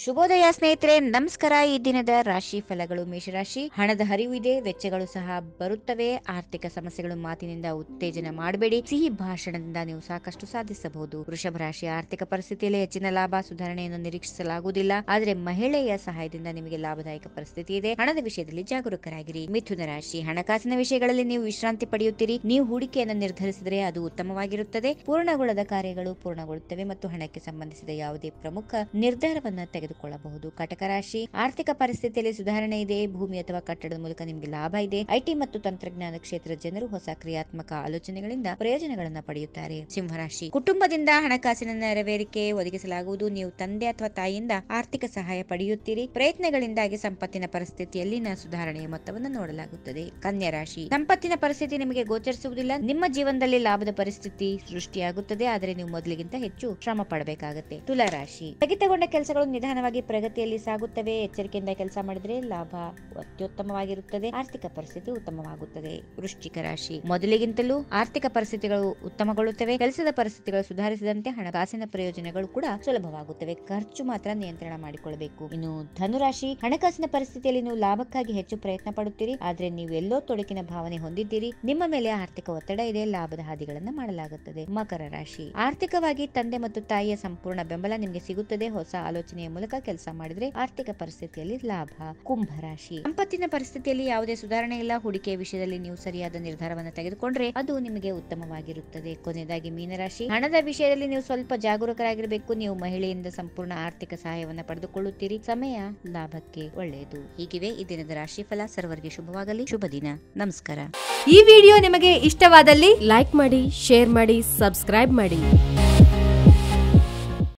ಶುಭೋದಯ ಸ್ನೇಹಿತರೆ, ನಮಸ್ಕಾರ. ಈ ದಿನದ ರಾಶಿ ಫಲಗಳು. ಮೇಷರಾಶಿ, ಹಣದ ಹರಿವು ಇದೆ, ವೆಚ್ಚಗಳು ಸಹ ಬರುತ್ತವೆ. ಆರ್ಥಿಕ ಸಮಸ್ಯೆಗಳು ಮಾತಿನಿಂದ ಉತ್ತೇಜನ ಮಾಡಬೇಡಿ. ಸಿಹಿ ಭಾಷಣದಿಂದ ನೀವು ಸಾಕಷ್ಟು ಸಾಧಿಸಬಹುದು. ವೃಷಭ ರಾಶಿ, ಆರ್ಥಿಕ ಪರಿಸ್ಥಿತಿಯಲ್ಲಿ ಹೆಚ್ಚಿನ ಲಾಭ, ಸುಧಾರಣೆಯನ್ನು ನಿರೀಕ್ಷಿಸಲಾಗುವುದಿಲ್ಲ, ಆದರೆ ಮಹಿಳೆಯ ಸಹಾಯದಿಂದ ನಿಮಗೆ ಲಾಭದಾಯಕ ಪರಿಸ್ಥಿತಿ ಇದೆ. ಹಣದ ವಿಷಯದಲ್ಲಿ ಜಾಗರೂಕರಾಗಿರಿ. ಮಿಥುನ ರಾಶಿ, ಹಣಕಾಸಿನ ವಿಷಯಗಳಲ್ಲಿ ನೀವು ವಿಶ್ರಾಂತಿ ಪಡೆಯುತ್ತೀರಿ. ನೀವು ಹೂಡಿಕೆಯನ್ನು ನಿರ್ಧರಿಸಿದರೆ ಅದು ಉತ್ತಮವಾಗಿರುತ್ತದೆ. ಪೂರ್ಣಗೊಳ್ಳದ ಕಾರ್ಯಗಳು ಪೂರ್ಣಗೊಳ್ಳುತ್ತವೆ ಮತ್ತು ಹಣಕ್ಕೆ ಸಂಬಂಧಿಸಿದ ಯಾವುದೇ ಪ್ರಮುಖ ನಿರ್ಧಾರವನ್ನು ತೆಗೆದುಕೊಳ್ಳಬಹುದು. ಕಟಕ ರಾಶಿ, ಆರ್ಥಿಕ ಪರಿಸ್ಥಿತಿಯಲ್ಲಿ ಸುಧಾರಣೆ ಇದೆ. ಭೂಮಿ ಅಥವಾ ಕಟ್ಟಡದ ಮೂಲಕ ನಿಮಗೆ ಲಾಭ ಇದೆ. ಐಟಿ ಮತ್ತು ತಂತ್ರಜ್ಞಾನ ಕ್ಷೇತ್ರದ ಜನರು ಹೊಸ ಕ್ರಿಯಾತ್ಮಕ ಆಲೋಚನೆಗಳಿಂದ ಪ್ರಯೋಜನಗಳನ್ನು ಪಡೆಯುತ್ತಾರೆ. ಸಿಂಹರಾಶಿ, ಕುಟುಂಬದಿಂದ ಹಣಕಾಸಿನ ನೆರವೇರಿಕೆ ಒದಗಿಸಲಾಗುವುದು. ನೀವು ತಂದೆ ಅಥವಾ ತಾಯಿಯಿಂದ ಆರ್ಥಿಕ ಸಹಾಯ ಪಡೆಯುತ್ತೀರಿ. ಪ್ರಯತ್ನಗಳಿಂದಾಗಿ ಸಂಪತ್ತಿನ ಪರಿಸ್ಥಿತಿಯಲ್ಲಿನ ಸುಧಾರಣೆಯ ಮೊತ್ತವನ್ನು ನೋಡಲಾಗುತ್ತದೆ. ಕನ್ಯಾ ರಾಶಿ, ಸಂಪತ್ತಿನ ಪರಿಸ್ಥಿತಿ ನಿಮಗೆ ಗೋಚರಿಸುವುದಿಲ್ಲ. ನಿಮ್ಮ ಜೀವನದಲ್ಲಿ ಲಾಭದ ಪರಿಸ್ಥಿತಿ ಸೃಷ್ಟಿಯಾಗುತ್ತದೆ, ಆದರೆ ನೀವು ಮೊದಲಿಗಿಂತ ಹೆಚ್ಚು ಶ್ರಮ ಪಡಬೇಕಾಗುತ್ತೆ. ತುಲಾ ರಾಶಿ, ಸ್ಥಗಿತಗೊಂಡ ಕೆಲಸಗಳು ನಿಧಾನವಾಗಿ ಪ್ರಗತಿಯಲ್ಲಿ ಸಾಗುತ್ತವೆ. ಎಚ್ಚರಿಕೆಯಿಂದ ಕೆಲಸ ಮಾಡಿದ್ರೆ ಲಾಭ ಅತ್ಯುತ್ತಮವಾಗಿರುತ್ತದೆ. ಆರ್ಥಿಕ ಪರಿಸ್ಥಿತಿ ಉತ್ತಮವಾಗುತ್ತದೆ. ವೃಶ್ಚಿಕ ರಾಶಿ, ಮೊದಲಿಗಿಂತಲೂ ಆರ್ಥಿಕ ಪರಿಸ್ಥಿತಿಗಳು ಉತ್ತಮಗೊಳ್ಳುತ್ತವೆ. ಕೆಲಸದ ಪರಿಸ್ಥಿತಿಗಳು ಸುಧಾರಿಸಿದಂತೆ ಹಣಕಾಸಿನ ಪ್ರಯೋಜನಗಳು ಕೂಡ ಸುಲಭವಾಗುತ್ತವೆ. ಖರ್ಚು ಮಾತ್ರ ನಿಯಂತ್ರಣ ಮಾಡಿಕೊಳ್ಳಬೇಕು. ಇನ್ನು ಧನುರಾಶಿ, ಹಣಕಾಸಿನ ಪರಿಸ್ಥಿತಿಯಲ್ಲಿ ನೀವು ಲಾಭಕ್ಕಾಗಿ ಹೆಚ್ಚು ಪ್ರಯತ್ನ ಪಡುತ್ತೀರಿ, ಆದ್ರೆ ನೀವು ಎಲ್ಲೋ ತೊಡಕಿನ ಭಾವನೆ ಹೊಂದಿದ್ದೀರಿ. ನಿಮ್ಮ ಮೇಲೆ ಆರ್ಥಿಕ ಒತ್ತಡ ಇದೆ. ಲಾಭದ ಹಾದಿಗಳನ್ನ ಮಾಡಲಾಗುತ್ತದೆ. ಮಕರ ರಾಶಿ, ಆರ್ಥಿಕವಾಗಿ ತಂದೆ ಮತ್ತು ತಾಯಿಯ ಸಂಪೂರ್ಣ ಬೆಂಬಲ ನಿಮಗೆ ಸಿಗುತ್ತದೆ. ಹೊಸ ಆಲೋಚನೆಯ ಮೂಲಕ ಕೆಲಸ ಮಾಡಿದ್ರೆ ಆರ್ಥಿಕ ಪರಿಸ್ಥಿತಿಯಲ್ಲಿ ಲಾಭ. ಕುಂಭ ರಾಶಿ, ಸಂಪತ್ತಿನ ಪರಿಸ್ಥಿತಿಯಲ್ಲಿ ಯಾವುದೇ ಸುಧಾರಣೆ ಇಲ್ಲ. ಹೂಡಿಕೆಯ ವಿಷಯದಲ್ಲಿ ನೀವು ಸರಿಯಾದ ನಿರ್ಧಾರವನ್ನು ತೆಗೆದುಕೊಂಡ್ರೆ ಅದು ನಿಮಗೆ ಉತ್ತಮವಾಗಿರುತ್ತದೆ. ಕೊನೆಯದಾಗಿ ಮೀನರಾಶಿ, ಹಣದ ವಿಷಯದಲ್ಲಿ ನೀವು ಸ್ವಲ್ಪ ಜಾಗರೂಕರಾಗಿರಬೇಕು. ನೀವು ಮಹಿಳೆಯಿಂದ ಸಂಪೂರ್ಣ ಆರ್ಥಿಕ ಸಹಾಯವನ್ನು ಪಡೆದುಕೊಳ್ಳುತ್ತೀರಿ. ಸಮಯ ಲಾಭಕ್ಕೆ ಒಳ್ಳೆಯದು. ಹೀಗಿವೆ ಈ ದಿನದ ರಾಶಿ ಫಲ. ಸರ್ವರಿಗೆ ಶುಭವಾಗಲಿ. ಶುಭ ದಿನ. ನಮಸ್ಕಾರ. ಈ ವಿಡಿಯೋ ನಿಮಗೆ ಇಷ್ಟವಾದಲ್ಲಿ ಲೈಕ್ ಮಾಡಿ, ಶೇರ್ ಮಾಡಿ, ಸಬ್ಸ್ಕ್ರೈಬ್ ಮಾಡಿ.